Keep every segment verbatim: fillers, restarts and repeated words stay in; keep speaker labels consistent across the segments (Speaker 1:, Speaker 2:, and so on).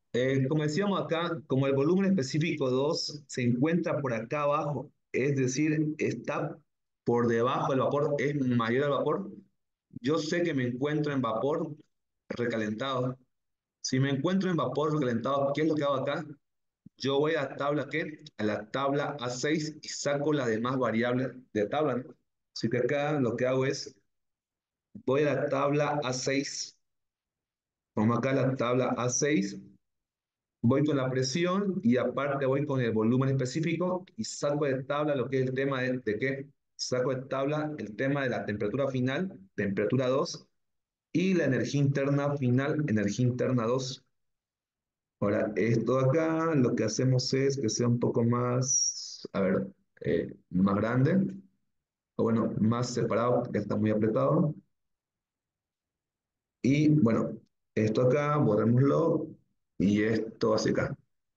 Speaker 1: Eh, como decíamos acá, como el volumen específico dos se encuentra por acá abajo, es decir, está por debajo del vapor, es mayor al vapor, yo sé que me encuentro en vapor recalentado. Si me encuentro en vapor recalentado, ¿qué es lo que hago acá? Yo voy a la tabla, ¿qué? A la tabla A seis y saco las demás variables de tabla, ¿no? Así que acá lo que hago es, voy a la tabla A seis, vamos acá a la tabla A seis, voy con la presión y aparte voy con el volumen específico y saco de tabla lo que es el tema de, ¿de qué? Saco de tabla el tema de la temperatura final, temperatura dos, y la energía interna final, energía interna dos. Ahora, esto de acá, lo que hacemos es que sea un poco más, a ver, eh, más grande, o bueno, más separado, porque está muy apretado. Y bueno, esto acá, borrémoslo, y esto hacia acá.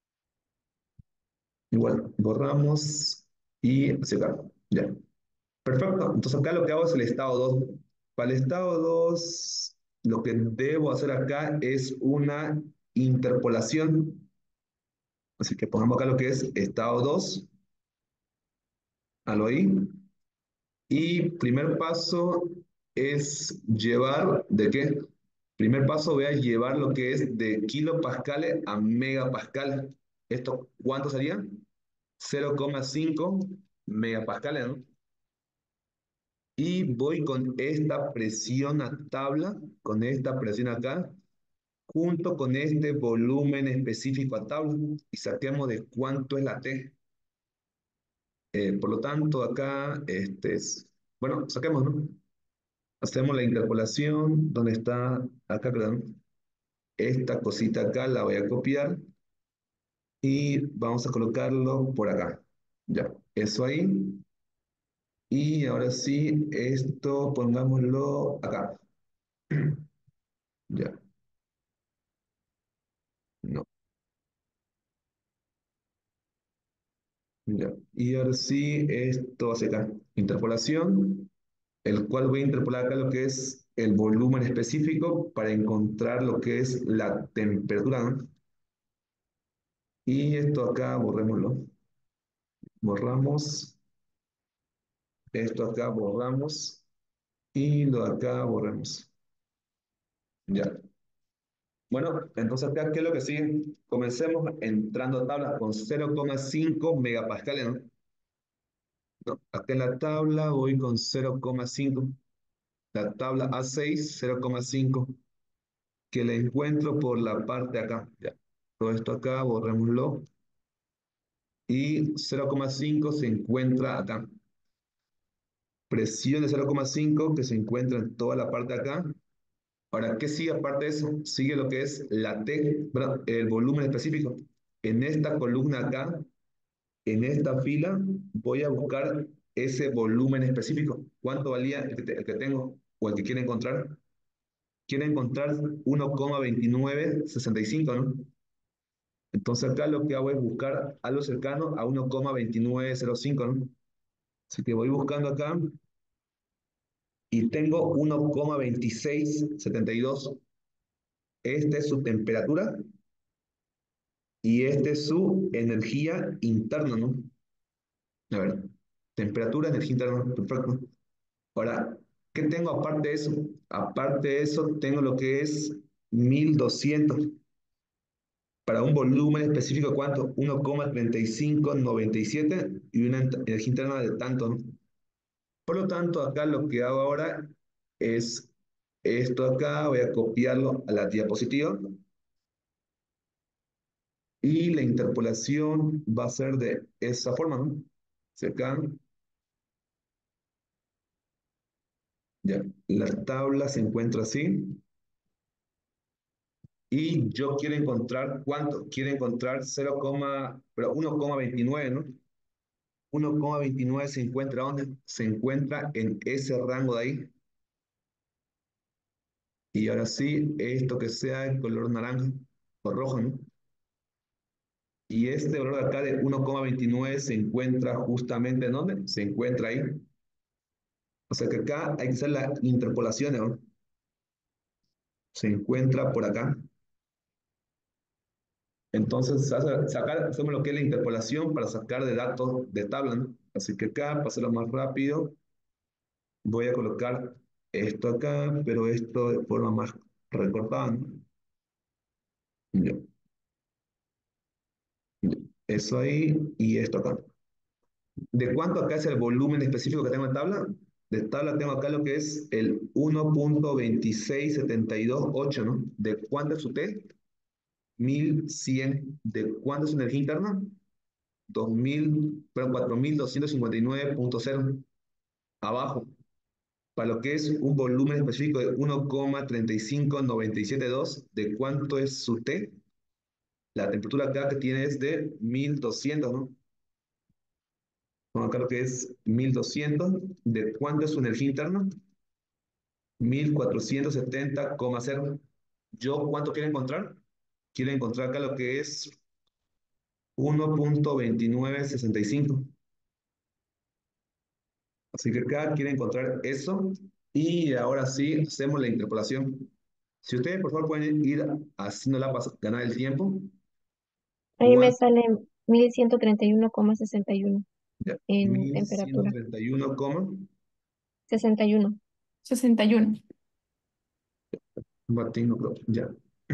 Speaker 1: Igual, borramos y hacia acá. Ya, perfecto. Entonces acá lo que hago es el estado dos. Para el estado dos, lo que debo hacer acá es una interpolación. Así que pongamos acá lo que es estado dos, al oí. Y primer paso es llevar, ¿de qué? Primer paso voy a llevar lo que es de kilopascales a megapascales. ¿Esto cuánto sería? cero coma cinco megapascales, ¿no? Y voy con esta presión a tabla, con esta presión acá, junto con este volumen específico a tabla, y saquemos de cuánto es la T. Eh, por lo tanto, acá, este es, bueno, saquemos, ¿no? Hacemos la interpolación, donde está, acá, perdón, esta cosita acá la voy a copiar y vamos a colocarlo por acá. Ya, eso ahí. Y ahora sí, esto pongámoslo acá. Ya, no, ya. Y ahora sí, esto hacia acá. Interpolación, el cual voy a interpolar acá lo que es el volumen específico para encontrar lo que es la temperatura, ¿no? Y esto acá, borrémoslo. Borramos. Esto acá, borramos. Y lo de acá, borramos. Ya. Bueno, entonces acá, ¿qué es lo que sigue? Comencemos entrando a tablas con cero coma cinco megapascales, ¿no? No, acá en la tabla voy con cero coma cinco. La tabla A seis, cero coma cinco, que la encuentro por la parte de acá. Ya. Todo esto acá, borrémoslo. Y cero coma cinco se encuentra acá. Presión de cero coma cinco que se encuentra en toda la parte de acá. Ahora, ¿qué sigue aparte de eso? Sigue lo que es la T, ¿verdad? El volumen específico. En esta columna acá, en esta fila, voy a buscar ese volumen específico. ¿Cuánto valía el que, te- el que tengo o el que quiere encontrar? Quiere encontrar uno coma veintinueve sesenta y cinco, ¿no? Entonces acá lo que hago es buscar algo cercano a uno coma veintinueve cero cinco, ¿no? Así que voy buscando acá y tengo uno coma veintiséis setenta y dos. Esta es su temperatura y esta es su energía interna, ¿no? A ver, temperatura, energía interna, perfecto. Ahora, ¿qué tengo aparte de eso? Aparte de eso, tengo lo que es mil doscientos para un volumen específico, ¿cuánto? uno coma treinta y cinco noventa y siete y una ent- energía interna de tanto, ¿no? Por lo tanto, acá lo que hago ahora es esto acá, voy a copiarlo a la diapositiva y la interpolación va a ser de esa forma, ¿no? Si acá, ya, la tabla se encuentra así y yo quiero encontrar cuánto, quiero encontrar cero, pero uno coma veintinueve, ¿no? uno coma veintinueve se encuentra ¿dónde? Se encuentra en ese rango de ahí. Y ahora sí, esto que sea en color naranja o rojo, ¿no? Y este valor de acá de uno coma veintinueve se encuentra justamente ¿en dónde? Se encuentra ahí. O sea que acá hay que hacer la interpolación, ¿no? Se encuentra por acá. Entonces, sa- sacar, hacemos lo que es la interpolación para sacar de datos de tabla, ¿no? Así que acá, para hacerlo más rápido, voy a colocar esto acá, pero esto de forma más recortada, ¿no? Ya, ya. Eso ahí y esto acá. ¿De cuánto acá es el volumen específico que tengo en tabla? De tabla tengo acá lo que es el uno punto veintiséis setenta y dos ocho, ¿no? ¿De cuánto es U T? Mil cien. ¿De cuánto es energía interna? Dos mil, perdón, cuatro mil doscientos cincuenta y nueve punto cero. Abajo, para lo que es un volumen específico de uno coma treinta y cinco noventa y siete dos, ¿de cuánto es su T? La temperatura acá que tiene es de mil doscientos, ¿no? Bueno, acá lo que es mil doscientos. ¿De cuánto es su energía interna? Mil cuatrocientos setenta coma cero. ¿Yo cuánto quiero encontrar? Quiero encontrar acá lo que es uno punto veintinueve sesenta y cinco. Así que acá quiero encontrar eso. Y ahora sí, hacemos la interpolación. Si ustedes, por favor, pueden ir haciéndola para ganar el tiempo.
Speaker 2: Ahí me
Speaker 1: ¿Cuánto?
Speaker 2: sale mil ciento treinta y uno coma sesenta y uno
Speaker 1: Ya,
Speaker 2: en
Speaker 1: mil ciento
Speaker 2: temperatura.
Speaker 1: treinta y uno coma.
Speaker 2: Sesenta y uno.
Speaker 3: Sesenta y uno.
Speaker 1: Martín, no creo. Ya.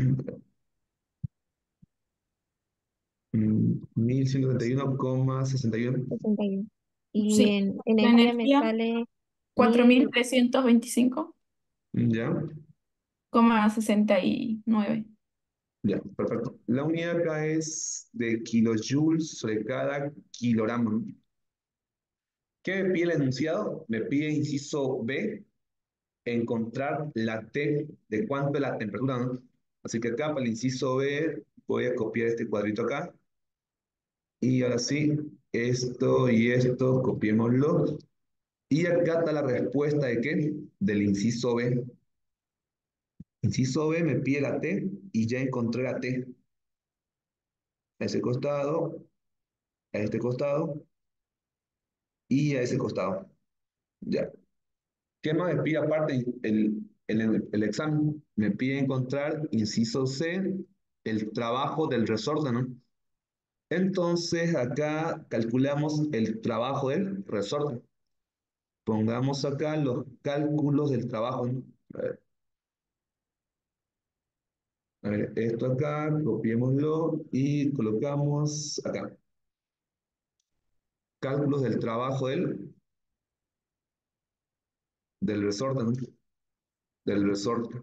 Speaker 1: Mm, mil ciento treinta y uno coma sesenta y uno.
Speaker 2: Sesenta y uno. Y
Speaker 3: Sí.
Speaker 2: en
Speaker 3: La
Speaker 2: energía me
Speaker 3: energía,
Speaker 2: sale
Speaker 3: cuatro mil
Speaker 2: mil.
Speaker 3: trescientos veinticinco
Speaker 1: Ya.
Speaker 3: coma sesenta y nueve.
Speaker 1: Ya, perfecto. La unidad acá es de kilojoules sobre cada kilogramo, ¿no? ¿Qué me pide el enunciado? Me pide, inciso B, encontrar la T de cuánto es la temperatura, ¿no? Así que acá para el inciso B voy a copiar este cuadrito acá. Y ahora sí, esto y esto, copiémoslo. Y acá está la respuesta de qué? Del inciso B. Inciso B me pide la T y ya encontré la T. A ese costado, a este costado y a ese costado. Ya. ¿Qué más me pide aparte el, el, el examen? Me pide encontrar, inciso C, el trabajo del resorte, ¿no? Entonces acá calculamos el trabajo del resorte. Pongamos acá los cálculos del trabajo, ¿no? A ver, a ver, esto acá, copiémoslo y colocamos acá. Cálculos del trabajo del, del resorte, ¿no? Del resorte.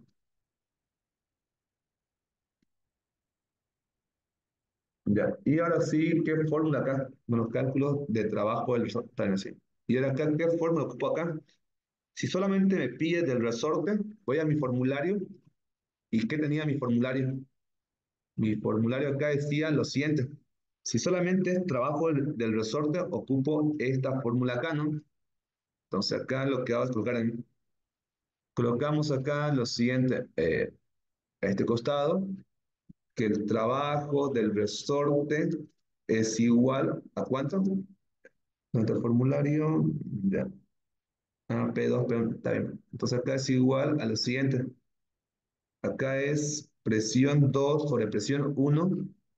Speaker 1: Ya. Y ahora sí, ¿qué fórmula acá? Bueno, los cálculos de trabajo del resorte están así. Y ahora acá, ¿qué fórmula ocupo acá? Si solamente me pide del resorte, voy a mi formulario. ¿Y qué tenía mi formulario? Mi formulario acá decía lo siguiente. Si solamente es trabajo del, del resorte, ocupo esta fórmula acá, ¿no? Entonces acá lo que hago es colocar en, colocamos acá lo siguiente, eh, a este costado, que el trabajo del resorte es igual a ¿cuánto? Nuestro formulario, ya, ah, P dos, P uno, está bien. Entonces acá es igual a lo siguiente. Acá es presión dos sobre presión uno.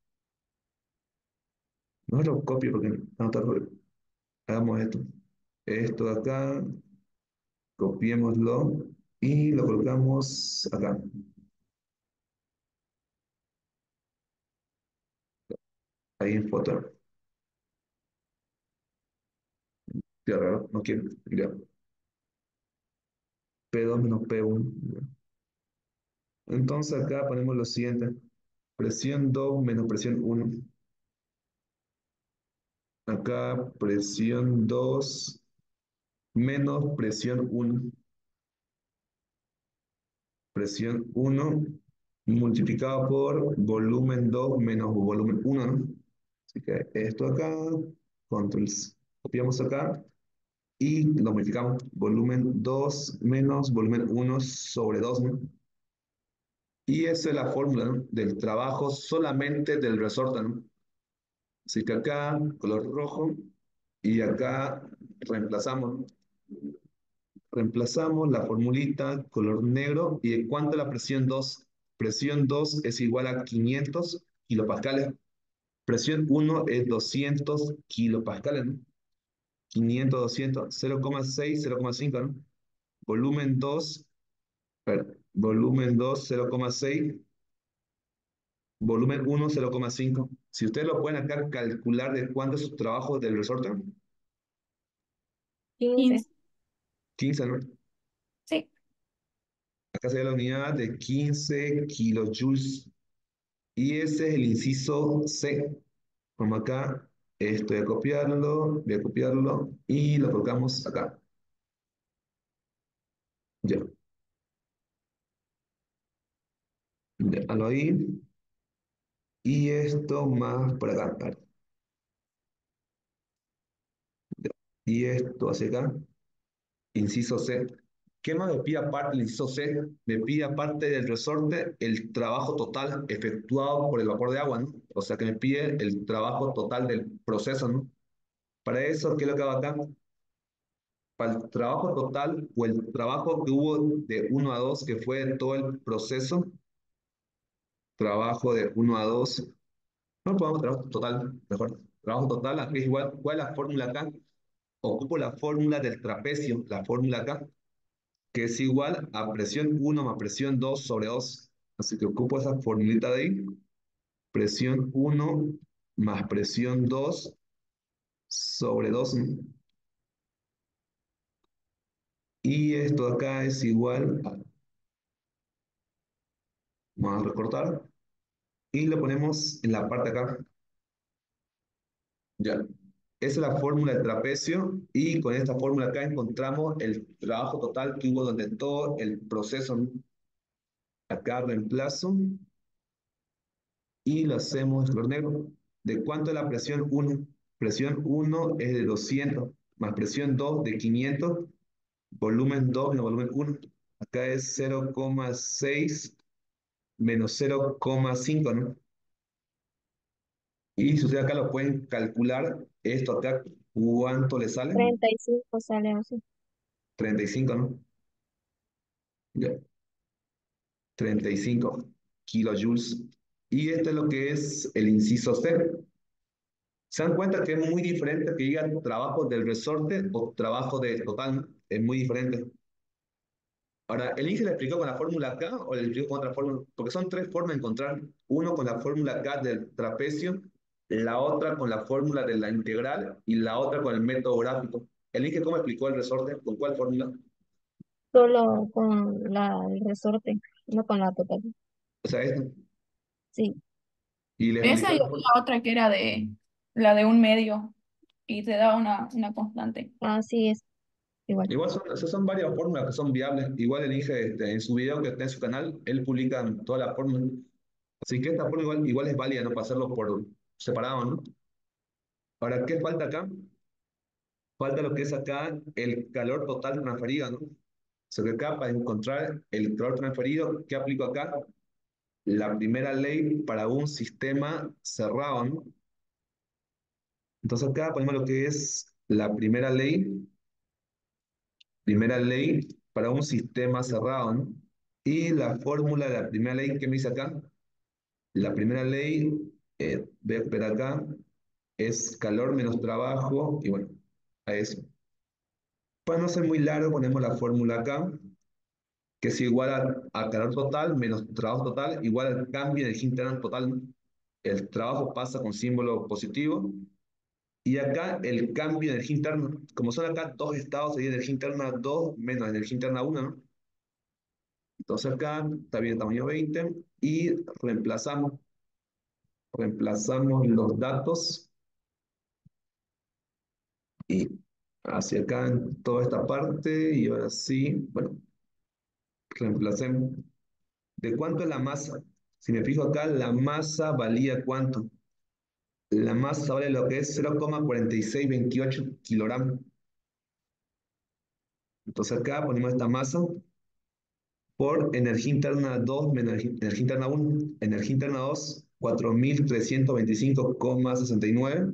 Speaker 1: No lo copio porque no está. Hagamos esto. Esto de acá, copiémoslo y lo colocamos acá. Ahí en foto. Qué raro, no quiero. Ya. P dos menos P uno. Entonces acá ponemos lo siguiente. Presión dos menos presión uno. Acá presión dos menos presión uno. Presión uno multiplicado por volumen dos menos volumen uno, ¿no? Así que esto acá, control, C, copiamos acá y lo modificamos. Volumen dos menos volumen uno sobre dos, ¿no? Y esa es la fórmula, ¿no? Del trabajo solamente del resorte, ¿no? Así que acá, color rojo, y acá reemplazamos, ¿no? Reemplazamos la formulita, color negro, y ¿cuánto es la presión dos? Presión dos es igual a quinientos kilopascales. Presión uno es doscientos kilopascales, ¿no? quinientos, doscientos, cero coma seis, cero coma cinco, ¿no? Volumen dos, espera, volumen dos, cero coma seis, volumen uno, cero coma cinco. Si ustedes lo pueden acá calcular de cuánto es su trabajo del resorte,
Speaker 2: quince.
Speaker 3: quince.
Speaker 1: quince, ¿no?
Speaker 3: Sí.
Speaker 1: Acá sería la unidad de quince kilojoules. Y ese es el inciso C. Como acá, esto voy a copiarlo, voy a copiarlo y lo colocamos acá. Ya, déjalo ahí. Y esto más por acá. A ver, ya. Y esto hacia acá. Inciso C. ¿Qué más me pide aparte del inciso C? Me pide aparte del resorte el trabajo total efectuado por el vapor de agua, ¿no? O sea que me pide el trabajo total del proceso, ¿no? Para eso, ¿qué es lo que hago acá? Para el trabajo total o el trabajo que hubo de uno a dos, que fue todo el proceso, trabajo de uno a dos, no podemos trabajo total, mejor, trabajo total, aquí es igual, ¿cuál es la fórmula acá? Ocupo la fórmula del trapecio, la fórmula acá, que es igual a presión uno más presión dos sobre dos. Así que ocupo esa formulita de ahí, presión uno más presión dos sobre dos. Y esto acá es igual a, vamos a recortar, y lo ponemos en la parte acá. Ya. Esa es la fórmula del trapecio y con esta fórmula acá encontramos el trabajo total que hubo durante todo el proceso, ¿no? Acá reemplazo y lo hacemos color negro. ¿De cuánto es la presión uno? Presión uno es de doscientos más presión dos de quinientos, volumen dos menos volumen uno. Acá es cero coma seis menos cero coma cinco, ¿no? Y si ustedes acá lo pueden calcular, esto acá, ¿cuánto le sale?
Speaker 2: treinta y cinco sale así.
Speaker 1: Treinta y cinco, ¿no? Ya, treinta y cinco kilojoules. Y este es lo que es el inciso C. ¿Se dan cuenta que es muy diferente que diga trabajo del resorte o trabajo de total? Es muy diferente. Ahora, ¿el Inge le explicó con la fórmula K o le explicó con otra fórmula? Porque son tres formas de encontrar. Uno con la fórmula K del trapecio, la otra con la fórmula de la integral y la otra con el método gráfico. ¿El Inge cómo explicó el resorte? ¿Con cuál fórmula?
Speaker 2: Solo con la, el resorte, no con la total.
Speaker 1: O sea, esto.
Speaker 2: Sí,
Speaker 1: Y le
Speaker 3: Esa
Speaker 1: explicó
Speaker 3: y
Speaker 1: la fórmula.
Speaker 3: la otra que era de la de un medio y te da una, una constante.
Speaker 2: así es, igual.
Speaker 1: Igual son, esas son varias fórmulas que son viables. Igual el Inge este, en su video que está en su canal, él publica todas las fórmulas. Así que esta fórmula igual, igual es válida, ¿no? Para hacerlo por separado, ¿no? Ahora, ¿qué falta acá? Falta lo que es acá el calor total transferido, ¿no? O sea que acá para encontrar el calor transferido, ¿qué aplico acá? La primera ley para un sistema cerrado, ¿no? Entonces acá ponemos lo que es la primera ley, primera ley para un sistema cerrado, ¿no? Y la fórmula de la primera ley, ¿qué me dice acá? La primera ley, eh, voy a esperar acá, es calor menos trabajo, y bueno, a eso. Para no ser muy largo, ponemos la fórmula acá, que es igual a, a calor total menos trabajo total, igual al cambio de energía interna total. El trabajo pasa con símbolo positivo. Y acá el cambio de energía interna, como son acá dos estados, sería energía interna dos menos energía interna uno, ¿no? Entonces acá está bien el tamaño veinte y reemplazamos, reemplazamos los datos y hacia acá en toda esta parte y ahora sí, bueno, reemplacemos. ¿De cuánto es la masa? Si me fijo acá, la masa valía ¿cuánto? La masa vale lo que es cero coma cuatro seis dos ocho kilogramos. Entonces acá ponemos esta masa por energía interna dos menos energía, energía interna uno. Energía interna dos, cuatro mil trescientos veinticinco coma sesenta y nueve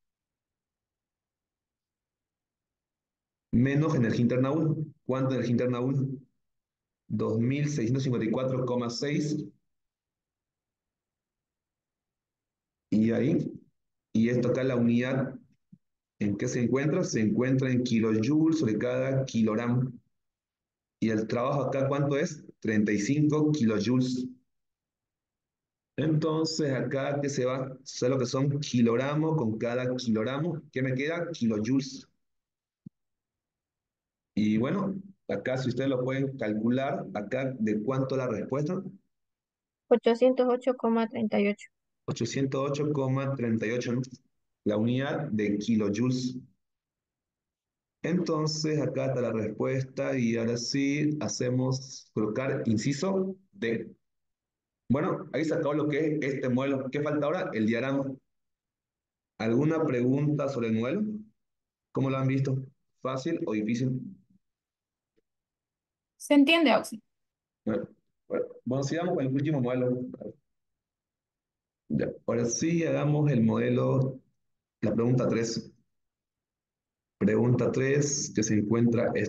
Speaker 1: menos energía interna uno. ¿Cuánto energía interna uno? dos mil seiscientos cincuenta y cuatro coma seis Y ahí, y esto acá la unidad, ¿en qué se encuentra? Se encuentra en kilojoules sobre cada kilogramo. Y el trabajo acá, ¿cuánto es? treinta y cinco kilojoules. Entonces, acá, ¿qué se va? Sé lo que son kilogramos con cada kilogramo. ¿Qué me queda? Kilojoules. Y bueno, acá si ustedes lo pueden calcular, acá de cuánto la respuesta,
Speaker 2: ochocientos ocho coma treinta y ocho.
Speaker 1: ochocientos ocho coma treinta y ocho, ¿no? La unidad de kilojoules. Entonces, acá está la respuesta y ahora sí hacemos colocar inciso D. Bueno, ahí se acabó lo que es este modelo. ¿Qué falta ahora? El diagrama. ¿Alguna pregunta sobre el modelo? ¿Cómo lo han visto? ¿Fácil o difícil?
Speaker 3: ¿Se entiende, Auxi?
Speaker 1: Bueno, bueno, bueno, sigamos con el último modelo. Ya, ahora sí, hagamos el modelo, la pregunta tres. Pregunta tres que se encuentra es-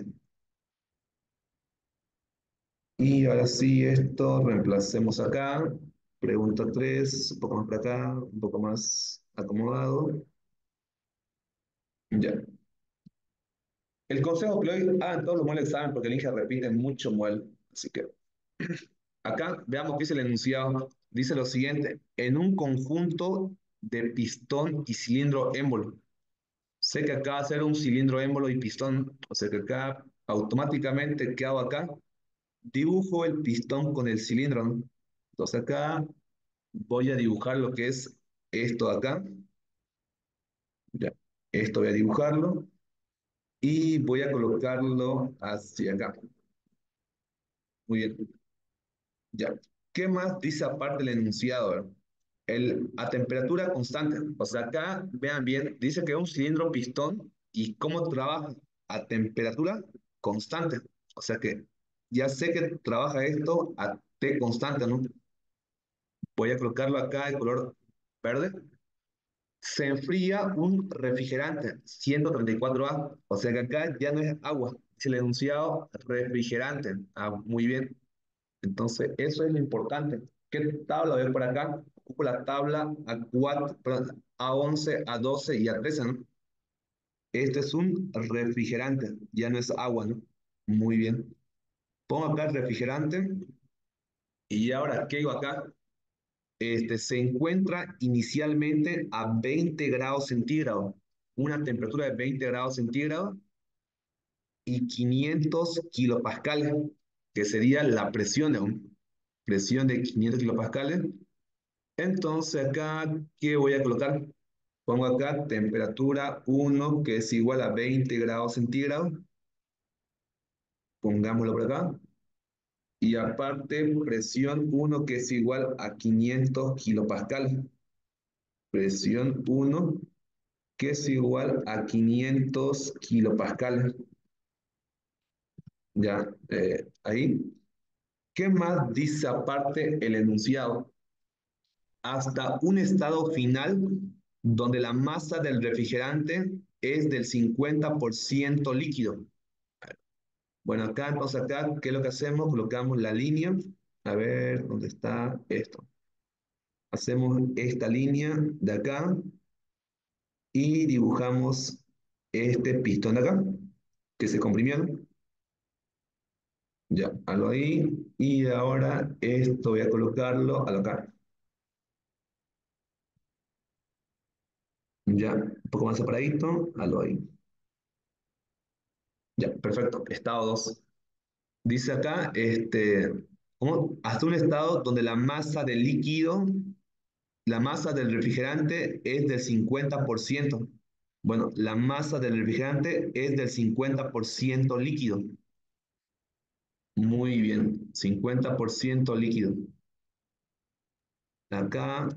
Speaker 1: y ahora sí, esto reemplacemos acá. Pregunta tres, un poco más para acá, un poco más acomodado. Ya. El consejo que le doy, hagan todos los modelos examen porque el I N G E repite mucho modelo. Así que acá veamos qué dice el enunciado. Dice lo siguiente: en un conjunto de pistón y cilindro émbolo. Sé que acá va a ser un cilindro émbolo y pistón, o sea que acá automáticamente, ¿qué hago acá? Dibujo el pistón con el cilindro, ¿no? Entonces acá voy a dibujar lo que es esto de acá. Ya. Esto voy a dibujarlo y voy a colocarlo hacia acá. Muy bien. Ya. ¿Qué más dice aparte el enunciado? ¿Verdad? El, a temperatura constante. O sea, acá, vean bien, dice que es un cilindro pistón y cómo trabaja a temperatura constante. O sea que ya sé que trabaja esto a T constante, ¿no? Voy a colocarlo acá de color verde. Se enfría un refrigerante, ciento treinta y cuatro A. O sea que acá ya no es agua. Es el enunciado refrigerante. Ah, muy bien. Entonces, eso es lo importante. ¿Qué tabla veo por acá? Ocupo la tabla a cuatro, perdón, a once, a doce y a trece, ¿no? Este es un refrigerante, ya no es agua, ¿no? Muy bien. Pongo acá el refrigerante y ahora, ¿qué digo acá? Este, se encuentra inicialmente a veinte grados centígrados, una temperatura de veinte grados centígrados y quinientos kilopascales, que sería la presión, ¿no? Presión de quinientos kilopascales. Entonces acá, ¿qué voy a colocar? Pongo acá temperatura uno, que es igual a veinte grados centígrados. Pongámoslo por acá. Y aparte, presión uno, que es igual a quinientos kilopascales. Presión uno, que es igual a quinientos kilopascales. Ya, eh, ahí. ¿Qué más dice aparte el enunciado? Hasta un estado final donde la masa del refrigerante es del cincuenta por ciento líquido. Bueno, acá, entonces acá, ¿qué es lo que hacemos? Colocamos la línea. A ver, ¿dónde está esto? Hacemos esta línea de acá y dibujamos este pistón de acá, que se comprimió, ¿no? Ya, halo ahí. Y ahora esto voy a colocarlo a acá. Ya, un poco más separadito, halo ahí. Ya, perfecto. Estado dos. Dice acá, este, ¿cómo? Hasta un estado donde la masa del líquido, la masa del refrigerante es del cincuenta por ciento. Bueno, la masa del refrigerante es del cincuenta por ciento líquido. Muy bien, cincuenta por ciento líquido. Acá,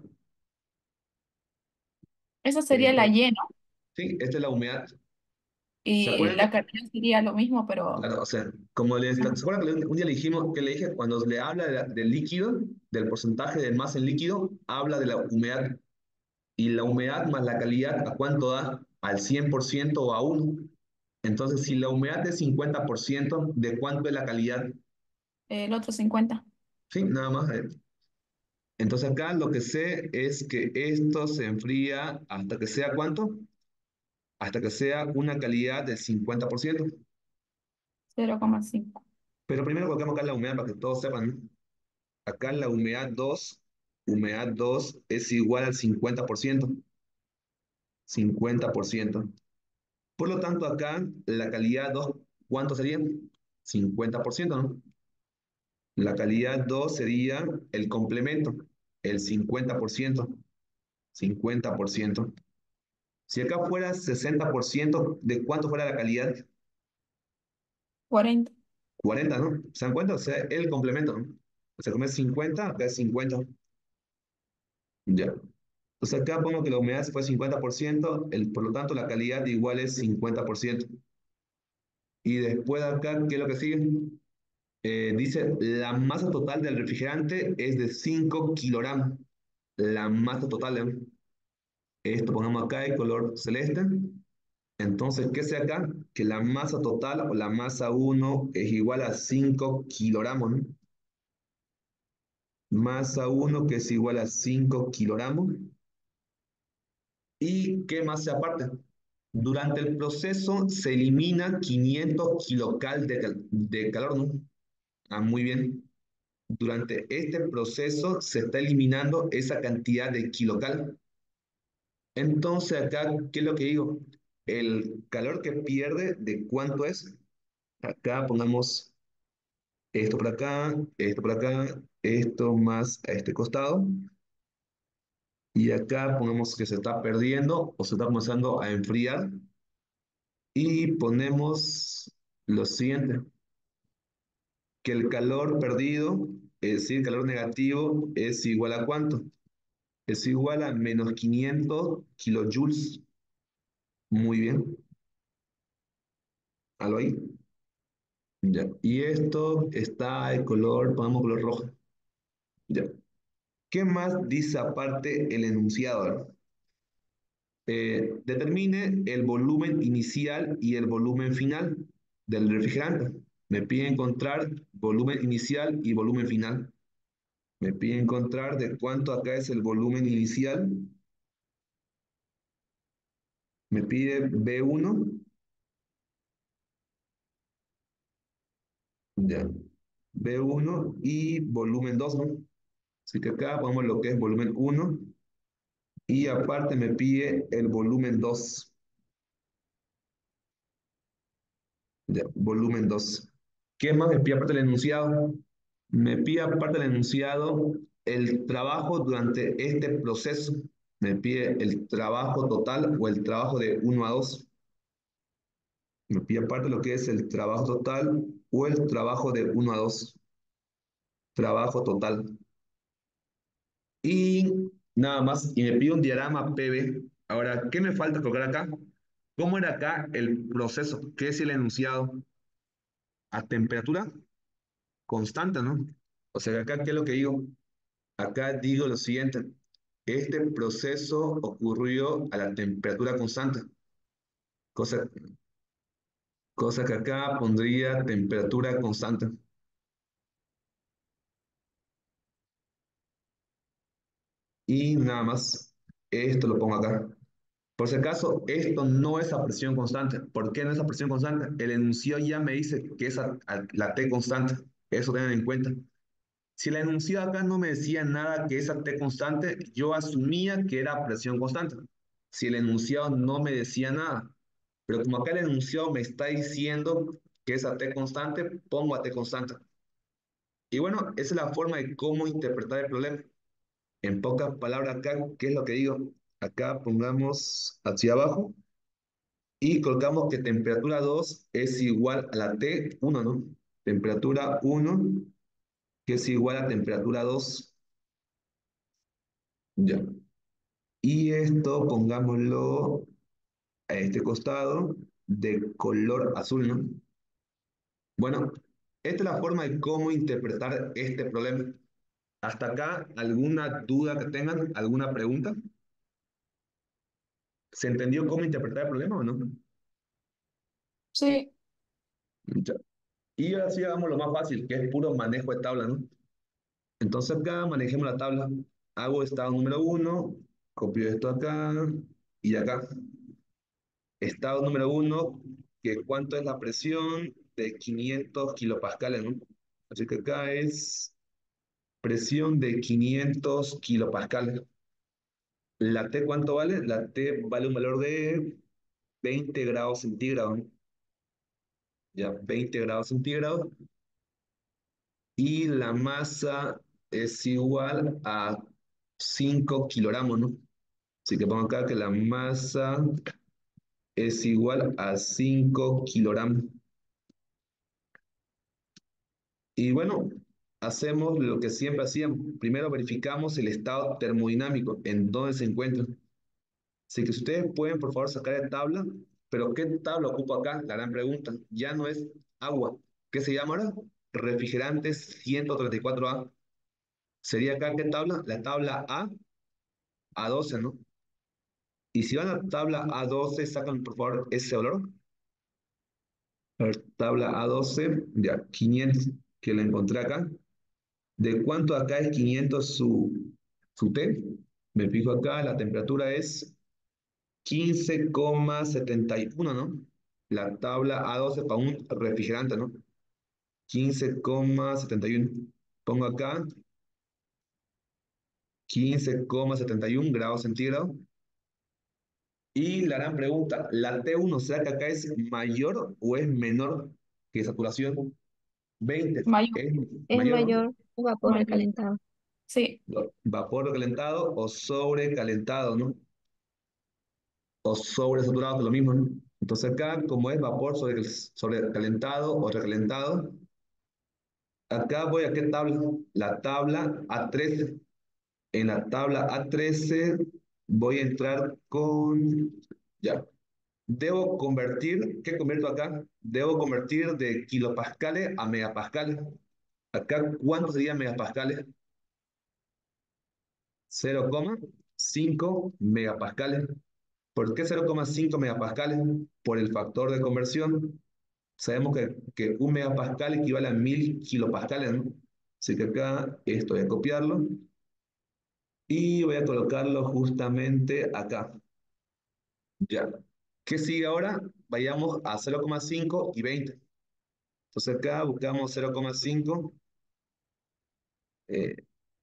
Speaker 3: Esa sería la
Speaker 1: esto,
Speaker 3: Y, ¿no?
Speaker 1: sí, esta es la humedad. ¿Se
Speaker 3: Y la
Speaker 1: acuerdan?
Speaker 3: cantidad sería lo mismo, pero...
Speaker 1: Claro, o sea, como les, ¿se
Speaker 3: Ajá.
Speaker 1: acuerdan que le- un día le dijimos, que le dije, cuando le habla de la- del líquido, del porcentaje de masa en líquido, habla de la humedad. Y la humedad más la calidad, ¿a cuánto da? ¿Al cien por ciento o a uno? Entonces, si la humedad es cincuenta por ciento, ¿de cuánto es la calidad?
Speaker 3: El otro cincuenta.
Speaker 1: Sí, nada más. eh. Entonces acá lo que sé es que esto se enfría hasta que sea ¿cuánto? Hasta que sea una calidad del cincuenta por ciento.
Speaker 3: Cero coma cinco.
Speaker 1: Pero primero colocamos acá la humedad para que todos sepan, ¿no? Acá la humedad dos, humedad dos es igual al cincuenta por ciento. cincuenta por ciento. Por lo tanto, acá la calidad dos, ¿cuánto sería? Cincuenta por ciento, ¿no? La calidad dos sería el complemento, el cincuenta por ciento. Cincuenta por ciento. Si acá fuera sesenta por ciento, ¿de cuánto fuera la calidad?
Speaker 3: Cuarenta.
Speaker 1: Cuarenta, ¿no? ¿Se dan cuenta? O sea, el complemento, ¿no? O sea, como es cincuenta, acá es cincuenta. Ya. Entonces acá pongo que la humedad fue cincuenta por ciento, el, por lo tanto la calidad igual es cincuenta por ciento. Y después de acá, ¿qué es lo que sigue? Eh, dice, la masa total del refrigerante es de cinco kilogramos. La masa total, ¿eh? Esto ponemos acá de color celeste. Entonces, ¿qué sé acá? Que la masa total o la masa uno es igual a cinco kilogramos, ¿no? Masa uno que es igual a cinco kilogramos. ¿Y qué más se aparte? Durante el proceso se elimina quinientos kilocal de, cal- de calor, ¿no? Ah, muy bien. Durante este proceso se está eliminando esa cantidad de kilocal. Entonces acá, ¿qué es lo que digo? El calor que pierde, ¿de cuánto es? Acá pongamos esto por acá, esto por acá, esto más a este costado. Y acá pongamos que se está perdiendo o se está comenzando a enfriar. Y ponemos lo siguiente, que el calor perdido, es decir, calor negativo, es igual a ¿cuánto? Es igual a menos quinientos kilojoules. Muy bien. ¿Algo ahí? Ya. Y esto está de color, pongamos color rojo. Ya. ¿Qué más dice aparte el enunciado? Eh, determine el volumen inicial y el volumen final del refrigerante. Me pide encontrar volumen inicial y volumen final. Me pide encontrar de cuánto acá es el volumen inicial. Me pide B uno. Ya. B uno y volumen dos, ¿no? Así que acá ponemos lo que es volumen uno y aparte me pide el volumen dos. Ya, volumen dos. ¿Qué más me pide aparte del enunciado? Me pide aparte del enunciado el trabajo durante este proceso. Me pide el trabajo total o el trabajo de uno a dos. Me pide aparte lo que es el trabajo total o el trabajo de uno a dos. Trabajo total. Y nada más. Y me pide un diagrama P V. Ahora, ¿qué me falta colocar acá? ¿Cómo era acá el proceso? ¿Qué es el enunciado? A temperatura constante, ¿no? O sea, acá, ¿qué es lo que digo? Acá digo lo siguiente. Este proceso ocurrió a la temperatura constante, cosa, cosa que acá pondría temperatura constante. Y nada más, esto lo pongo acá. Por si acaso, esto no es a presión constante. ¿Por qué no es a presión constante? El enunciado ya me dice que es a, a la T constante. Eso tengan en cuenta. Si el enunciado acá no me decía nada que esa T constante, yo asumía que era presión constante. Si el enunciado no me decía nada. Pero como acá el enunciado me está diciendo que es a T constante, pongo a T constante. Y bueno, esa es la forma de cómo interpretar el problema. En pocas palabras acá, ¿qué es lo que digo? Acá pongamos hacia abajo y colocamos que temperatura dos es igual a la T uno, ¿no? Temperatura uno que es igual a temperatura dos. Ya. Y esto pongámoslo a este costado de color azul, ¿no? Bueno, esta es la forma de cómo interpretar este problema. Hasta acá, ¿alguna duda que tengan? ¿Alguna pregunta? ¿Se entendió cómo interpretar el problema o no?
Speaker 3: Sí.
Speaker 1: Ya. Y ahora sí hagamos lo más fácil, que es puro manejo de tabla, ¿no? Entonces acá manejemos la tabla. Hago estado número uno, copio esto acá y acá. Estado número uno, que cuánto es la presión de quinientos kilopascales, ¿no? Así que acá es presión de quinientos kilopascales. ¿La T cuánto vale? La T vale un valor de veinte grados centígrados, ¿no? Ya, veinte grados centígrados. Y la masa es igual a cinco kilogramos, ¿no? Así que pongo acá que la masa es igual a cinco kilogramos. Y bueno, hacemos lo que siempre hacíamos. Primero verificamos el estado termodinámico, en dónde se encuentra. Así que si ustedes pueden, por favor, sacar la tabla. Pero ¿qué tabla ocupo acá? La gran pregunta. Ya no es agua. ¿Qué se llama ahora? Refrigerante ciento treinta y cuatro A. ¿Sería acá qué tabla? La tabla A, A doce, ¿no? Y si van a la tabla A doce, sacan por favor ese valor. A ver, tabla A doce, ya, quinientos, que la encontré acá. ¿De cuánto acá es quinientos su, su T? Me fijo acá, la temperatura es quince coma setenta y uno, ¿no? La tabla A doce para un refrigerante, ¿no? quince coma setenta y uno. Pongo acá quince coma setenta y uno grados centígrados. Y la gran pregunta, ¿la T uno será que acá es mayor o es menor que saturación? veinte.
Speaker 3: Mayor,
Speaker 1: ¿Es
Speaker 2: Es
Speaker 1: mayor, no?
Speaker 2: mayor vapor
Speaker 3: mayor.
Speaker 2: recalentado.
Speaker 3: Sí,
Speaker 1: Vapor recalentado o sobrecalentado, ¿no? O sobresaturado, que es lo mismo, ¿no? Entonces acá, como es vapor sobre, sobrecalentado o recalentado, acá voy a qué tabla. La tabla A trece. En la tabla A trece voy a entrar con... Ya. Debo convertir, ¿qué convierto acá? Debo convertir de kilopascales a megapascales. Acá, ¿cuánto serían megapascales? cero coma cinco megapascales. ¿Por qué cero coma cinco megapascales? Por el factor de conversión. Sabemos que, que un megapascal equivale a mil kilopascales, ¿no? Así que acá esto voy a copiarlo y voy a colocarlo justamente acá. Ya. ¿Qué sigue ahora? Vayamos a cero coma cinco y veinte. Entonces acá buscamos cero coma cinco, eh,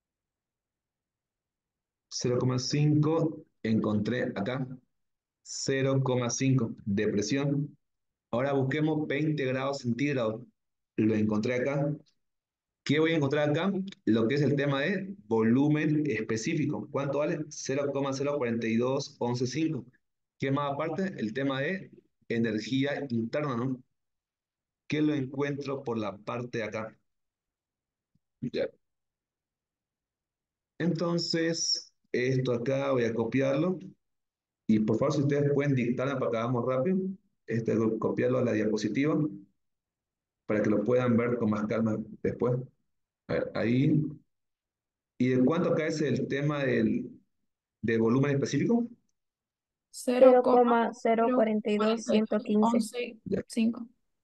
Speaker 1: cero coma cinco, encontré acá cero coma cinco de presión. Ahora busquemos veinte grados centígrados. Lo encontré acá. ¿Qué voy a encontrar acá? Lo que es el tema de volumen específico. ¿Cuánto vale? cero coma cero cuatro dos uno cinco. ¿Qué más aparte? El tema de energía interna, ¿no? ¿Qué lo encuentro por la parte de acá? Ya. Entonces, esto acá voy a copiarlo. Y por favor, si ustedes pueden dictarme para que hagamos rápido, este, copiarlo a la diapositiva para que lo puedan ver con más calma después. A ver, ahí. ¿Y de cuánto acá es el tema del, de volumen específico?
Speaker 3: cero
Speaker 2: cero
Speaker 3: coma
Speaker 2: coma cero
Speaker 3: cero
Speaker 2: cuarenta y dos
Speaker 3: cuarenta y
Speaker 2: ciento
Speaker 3: dos
Speaker 2: quince
Speaker 3: once
Speaker 1: Ya.
Speaker 3: cinco.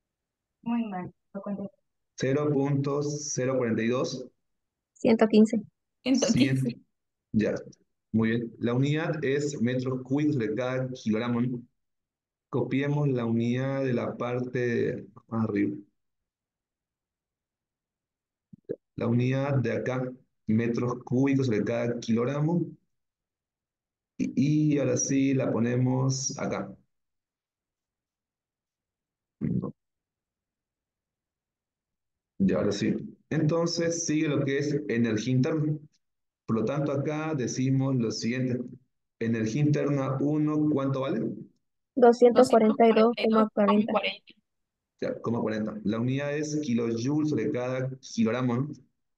Speaker 1: cero punto cero cuatro dos,
Speaker 2: ciento quince.
Speaker 3: ciento quince.
Speaker 1: cien. Ya. Muy bien. La unidad es metros cúbicos de cada kilogramo, ¿no? Copiemos la unidad de la parte más arriba. La unidad de acá, metros cúbicos de cada kilogramo. Y, y ahora sí la ponemos acá. Y ahora sí. Entonces sigue lo que es energía interna. Por lo tanto, acá decimos lo siguiente. Energía interna uno, ¿cuánto vale?
Speaker 2: doscientos
Speaker 3: doscientos
Speaker 2: cuarenta y dos
Speaker 3: cuarenta y dos
Speaker 2: coma
Speaker 3: coma
Speaker 2: cuarenta
Speaker 3: cuarenta.
Speaker 1: Ya, coma cuarenta. La unidad es kilojoules sobre cada kilogramo, ¿no?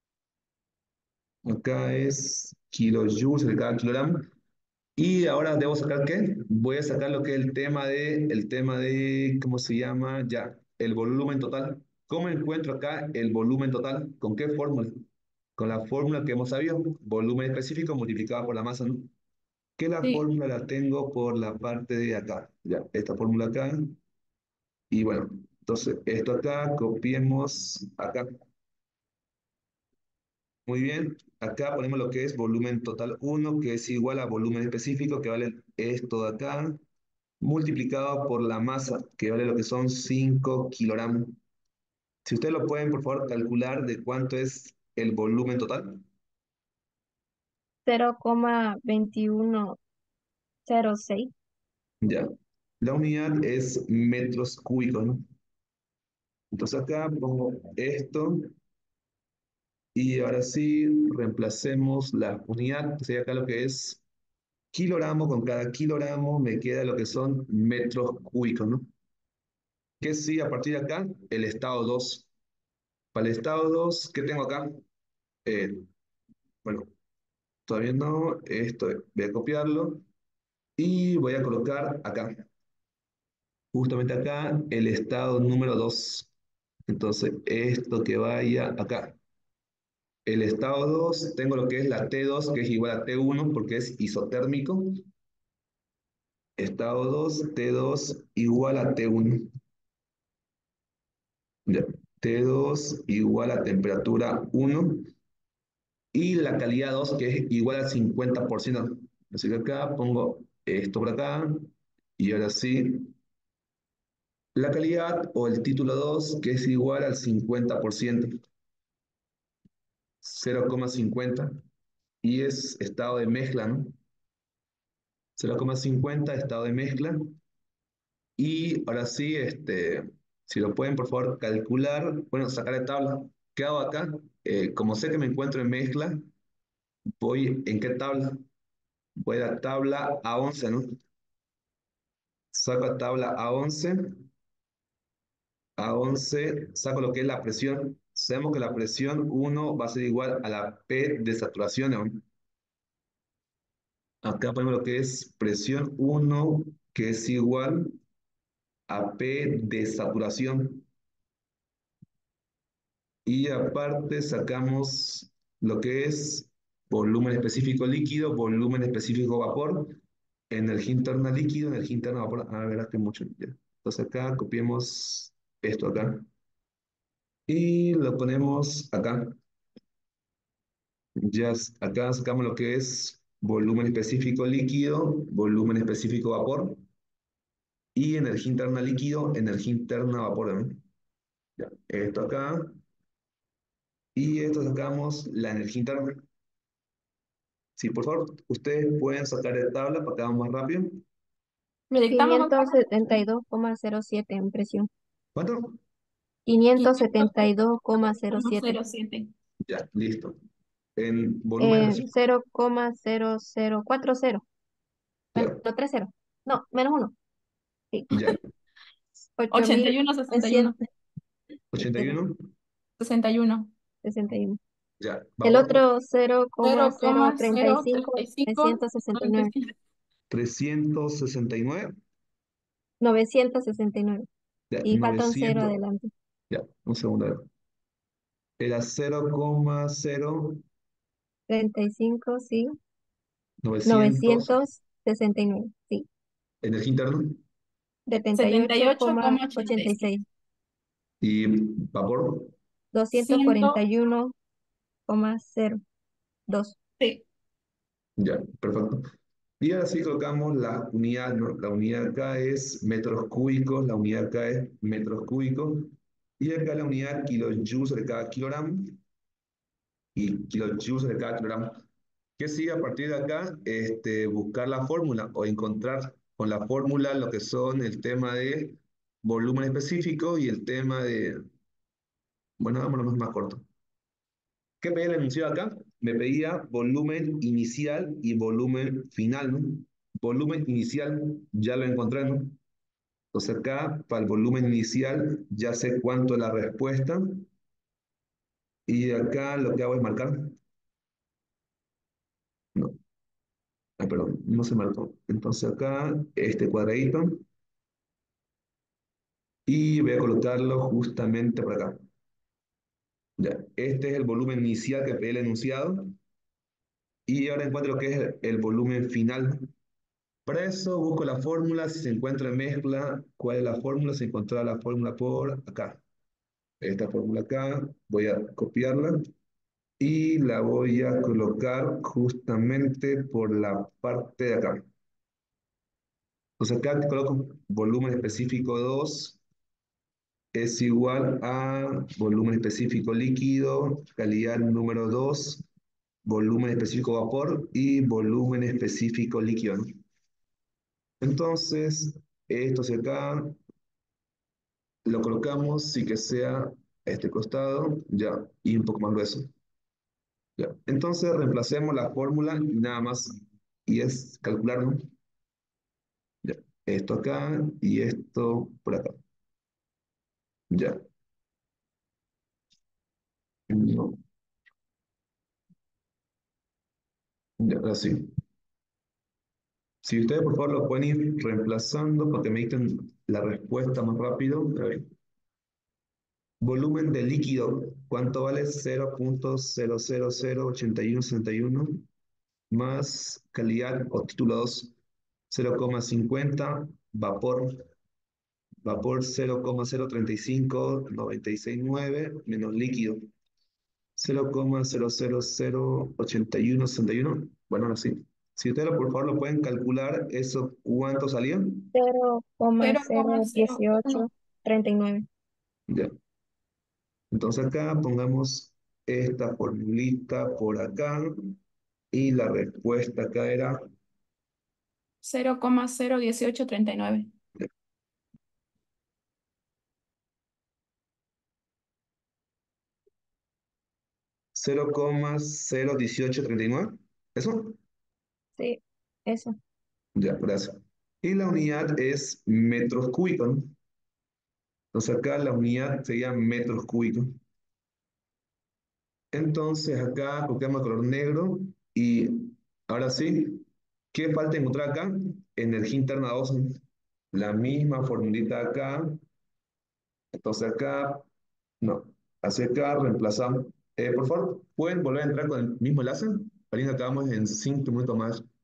Speaker 1: Acá es kilojoules sobre cada kilogramo. Y ahora debo sacar qué? Voy a sacar lo que es el tema de, el tema de, ¿cómo se llama? Ya, el volumen total. ¿Cómo encuentro acá el volumen total? ¿Con qué fórmula? Con la fórmula que hemos sabido, volumen específico multiplicado por la masa, ¿no? Que la
Speaker 3: Sí,
Speaker 1: fórmula la tengo por la parte de acá. Ya, esta fórmula acá. Y bueno, entonces esto acá, copiemos acá. Muy bien. Acá ponemos lo que es volumen total uno, que es igual a volumen específico, que vale esto de acá, multiplicado por la masa, que vale lo que son cinco kilogramos. Si ustedes lo pueden, por favor, calcular de cuánto es el volumen total.
Speaker 2: Cero coma veintiuno cero seis.
Speaker 1: Ya. La unidad es metros cúbicos, ¿no? Entonces acá pongo esto y ahora sí reemplacemos la unidad, que sería acá lo que es kilogramo. Con cada kilogramo me queda lo que son metros cúbicos, ¿no? Que sí, a partir de acá, el estado dos. Para el estado dos, ¿qué tengo acá? Eh, bueno, todavía no, esto voy a copiarlo y voy a colocar acá, justamente acá, el estado número dos. Entonces, esto que vaya acá. El estado dos, tengo lo que es la T dos, que es igual a T uno, porque es isotérmico. Estado dos, T dos igual a T uno. Ya. T dos igual a temperatura uno. Y la calidad dos, que es igual al cincuenta por ciento. Así que acá pongo esto por acá. Y ahora sí, la calidad o el título dos, que es igual al cincuenta por ciento. cero coma cincuenta. Y es estado de mezcla, ¿no? cero coma cincuenta, estado de mezcla. Y ahora sí, este, si lo pueden por favor calcular, bueno, sacar de tabla. ¿Qué hago acá? Eh, como sé que me encuentro en mezcla, voy ¿en qué tabla? Voy a la tabla A once, ¿no? Saco a tabla A once. A once saco lo que es la presión. Sabemos que la presión uno va a ser igual a la P de saturación, ¿no? Acá ponemos lo que es presión uno, que es igual a P de saturación. Y aparte sacamos lo que es volumen específico líquido, volumen específico vapor, energía interna líquido, energía interna vapor. A ver, que mucho. Ya. Entonces acá copiemos esto acá y lo ponemos acá. Ya acá sacamos lo que es volumen específico líquido, volumen específico vapor y energía interna líquido, energía interna vapor, ¿no? Ya. Esto acá y esto sacamos la energía interna. Sí, por favor, ustedes pueden sacar de tabla para que vamos más rápido.
Speaker 3: ¿Le dictamos,
Speaker 2: quinientos
Speaker 3: doctora?
Speaker 2: setenta y dos coma cero siete en presión.
Speaker 1: ¿Cuánto?
Speaker 2: quinientos setenta y dos coma cero siete.
Speaker 3: quinientos setenta y dos coma cero siete.
Speaker 1: Ya, listo. En volumen
Speaker 2: Eh,
Speaker 1: específico,
Speaker 2: cero coma cero cero cuatro cero. Bueno,
Speaker 1: claro,
Speaker 2: tres cero. No, menos uno. Sí.
Speaker 1: ya.
Speaker 2: ocho
Speaker 3: ochenta y
Speaker 2: mil
Speaker 3: uno sesenta y uno
Speaker 2: novecientos
Speaker 1: ochenta y uno,
Speaker 3: sesenta y uno
Speaker 2: sesenta y uno.
Speaker 1: ya.
Speaker 2: El
Speaker 1: Vapor,
Speaker 2: otro cero coma
Speaker 3: cero
Speaker 2: cero
Speaker 3: coma
Speaker 2: treinta y
Speaker 3: cero
Speaker 2: cinco
Speaker 3: treinta y cinco
Speaker 2: novecientos sesenta y
Speaker 3: noventa y
Speaker 2: nueve
Speaker 3: cinco
Speaker 1: trescientos sesenta y nueve,
Speaker 2: novecientos sesenta y nueve.
Speaker 1: ya.
Speaker 2: Y falta un cero
Speaker 1: novecientos,
Speaker 2: adelante.
Speaker 1: ya. Un segundo. a ver. Era cero coma cero
Speaker 2: Treinta y cinco, sí.
Speaker 1: novecientos,
Speaker 2: Novecientos sesenta y nueve, sí.
Speaker 1: energía interna
Speaker 2: setenta y
Speaker 3: setenta y
Speaker 2: ocho
Speaker 3: ocho
Speaker 2: coma
Speaker 3: coma ochenta y
Speaker 2: ochenta y
Speaker 3: seis
Speaker 2: seis
Speaker 1: y vapor.
Speaker 2: doscientos cuarenta
Speaker 3: ciento
Speaker 2: y uno coma cero dos.
Speaker 3: Sí.
Speaker 1: Ya, perfecto. Y ahora sí colocamos la unidad, ¿no? La unidad acá es metros cúbicos, la unidad acá es metros cúbicos, y acá la unidad kilojoules de cada kilogramo y kilojoules de cada kilogramo. Que sí, a partir de acá, este, buscar la fórmula o encontrar con la fórmula lo que son el tema de volumen específico y el tema de, bueno, vámonos más corto. ¿Qué pedía el enunciado acá? Me pedía volumen inicial y volumen final, ¿no? Volumen inicial, ya lo encontré, ¿no? Entonces acá, para el volumen inicial, ya sé cuánto es la respuesta. Y acá lo que hago es marcar. No, ah, perdón, no se marcó. Entonces acá, este cuadradito, y voy a colocarlo justamente por acá. Ya, este es el volumen inicial que pedí el enunciado. Y ahora encuentro lo que es el, el volumen final. Para eso busco la fórmula, si se encuentra en mezcla, ¿cuál es la fórmula? Se encuentra la fórmula por acá. Esta fórmula acá, voy a copiarla y la voy a colocar justamente por la parte de acá. Entonces acá te coloco volumen específico dos es igual a volumen específico líquido, calidad número dos, volumen específico vapor y volumen específico líquido, ¿no? Entonces, esto hacia acá lo colocamos y que sea a este costado, ya, y un poco más grueso. Ya. Entonces, reemplacemos la fórmula y nada más, y es calcular, ¿no? Ya. Esto acá y esto por acá. Ya. No. Ya, ahora sí. Si ustedes por favor lo pueden ir reemplazando para que me dicten la respuesta más rápido. A ver. Volumen de líquido, ¿cuánto vale? cero punto cero cero cero ocho uno sesenta y uno más calidad o título dos, cero coma cincuenta, vapor, vapor cero coma cero treinta y cinco noventa y seis nueve menos líquido cero coma cero cero cero ocho uno sesenta y uno. Bueno, ahora sí. Si ustedes por favor lo pueden calcular, ¿eso cuánto salía?
Speaker 2: cero coma
Speaker 3: cero coma
Speaker 2: cero
Speaker 3: cero
Speaker 2: dieciocho
Speaker 3: uno.
Speaker 2: treinta y nueve.
Speaker 1: Ya. Entonces acá pongamos esta formulita por acá y la respuesta acá era
Speaker 3: cero coma cero dieciocho treinta y nueve.
Speaker 1: cero coma cero dieciocho treinta y nueve. ¿Eso?
Speaker 2: Sí, eso.
Speaker 1: Ya, gracias. Y la unidad es metros cúbicos, ¿no? Entonces acá la unidad sería metros cúbicos. Entonces acá colocamos color negro y ahora sí, ¿qué falta encontrar acá? Energía interna dos, ¿no? La misma formulita acá. Entonces acá, no. Hacia acá reemplazamos. Eh, por favor, ¿pueden volver a entrar con el mismo enlace? Ahorita acabamos en cinco minutos más.